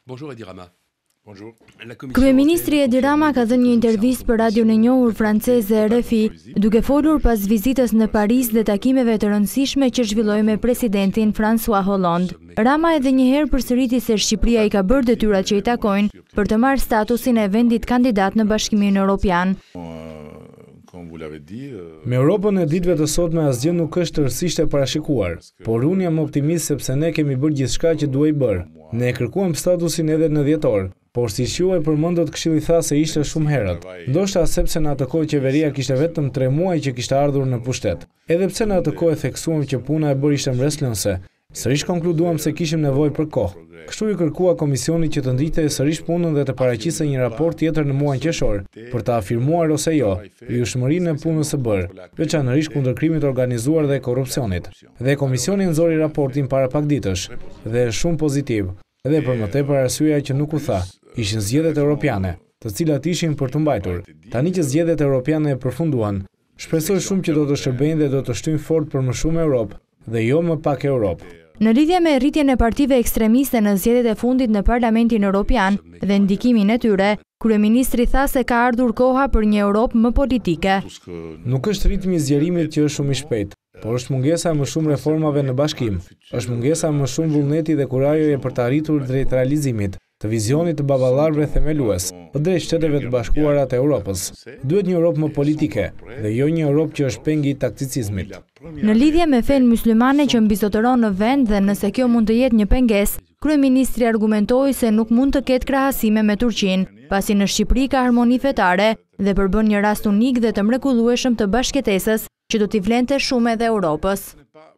Bonjour Edi Rama. Kryeministri Edi Rama ka dhënë një intervistë për radion e njohur franceze RFI, duke folur pas vizitës në Paris dhe takimeve të rëndësishme që zhvilloi me presidentin François Hollande. Rama edhe një herë përsëriti se Shqipëria i ka bërë detyrat që i takojnë për të marrë statusin e vendit kandidat në Bashkimin Evropian. Me Europën e ditëve të sotme asgjë nuk është rësisht e parashikuar, por unë jam optimist sepse ne kemi bërë gjithçka që duhej bërë. Ne kërkuam statusin edhe në dhjetor, por si juaj përmendët Këshilli tha se ishte shumë herët. Ndoshta sepse në atë kohë qeveria kishte vetëm 3 muaj që kishte ardhur në pushtet. Edhe pse në atë kohë theksuam që puna e bërë ishte mbreslënëse, sërish konkluduam se kishim nevojë për kohë. Kështu i kërkua komisionit që të ndiqte sërish punën dhe të paraqiste një raport tjetër në muajin qershor për të afirmuar ose jo vlefshmërinë e punës së bërë, veçanërisht kundër krimit organizuar dhe korrupsionit. Dhe komisioni nxori raportin para pak ditësh dhe është shumë pozitiv. Dhe për më tepër arsyeja që nuk u tha, ishin zgjedhjet europiane, të cilat ishin për të mbajtur. Tani që zgjedhjet europiane e përfunduan, shpresoj shumë që do të shërbejnë dhe do të shtyjnë fort për më shumë Europë dhe jo më pak Europë. Në lidhje me rritjen e partive ekstremiste në zgjedhjet e fundit në Parlamentin Evropian dhe ndikimin e tyre, kryeministri tha se ka ardhur koha për një Europë më politike. Nuk është ritmi i zgjerimit që është shumë i shpejtë, por është mungesa e më shumë reformave në bashkim. Është mungesa e më shumë vullneti dhe kurajoje për të arritur drejt realizimit të vizionit të baballarëve themelues, drejt Shteteve të Bashkuara të Europës. Duhet një Europë më politike dhe jo një Europë që është pengi i takticizmit. Në lidhje me fenë myslimane që mbizotëron në vend dhe nëse kjo mund të jetë një pengesë, kryeministri argumentoi se nuk mund të ketë krahasime me Turqinë, pasi në Shqipëri ka harmoni fetare dhe përbën një rast unik dhe të mrekullueshëm të bashkëtesës që do t'i vlente shumë edhe Europës.